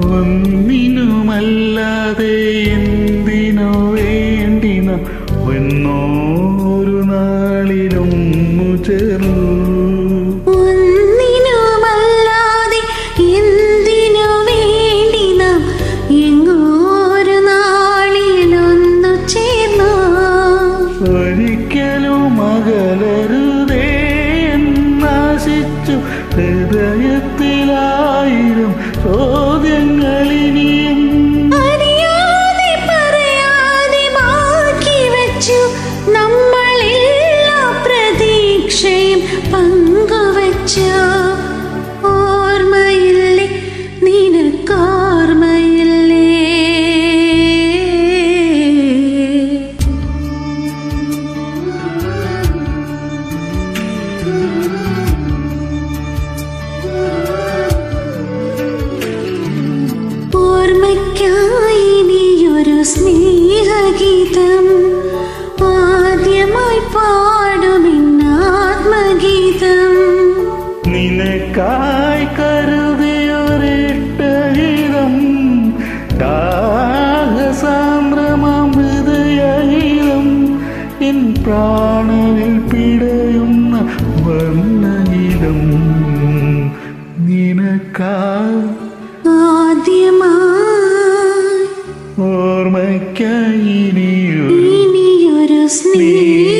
ഒന്നിനുമല്ലാതെ എന്തിനു വേണ്ടി നാം എന്നോരു നാളിലൊന്നു ചേർന്നു. ഒന്നിനുമല്ലാതെ എന്തിനു വേണ്ടി നാം എങ്ങോരു നാളിലൊന്നു ചേർന്നു. ഒരിക്കലും അകലരുതേ എന്നാശിച്ചു ഹൃദയത്തിലായിരം ചോദ്യങ്ങളിനിയും അറിയാതെ പറയാതെ ബാക്കി വെച്ചു. നമ്മളെല്ലാ പ്രതീക്ഷയും പങ്കുവച്ചു. ഓർമ്മയില്ലേ, നിനക്കോർമ്മയില്ലേ? ഓർമ്മയ്ക്കായി നീയൊരു സ്നേഹഗീതം ആദ്യമായി പാടുമെന്നാത്മഗീതം. നിനക്കായി കരുതിയൊരിട്ടഗീതം ദാഹസാന്ദ്രമാം ഹൃദയഗീതം എൻ പ്രാണനിൽ പിടയുന്ന വർണ്ണഗീതം. നിനക്കായി ആദ്യമായി ഓർമ്മയ്ക്കായി ഇനിയൊരു സ്നേഹ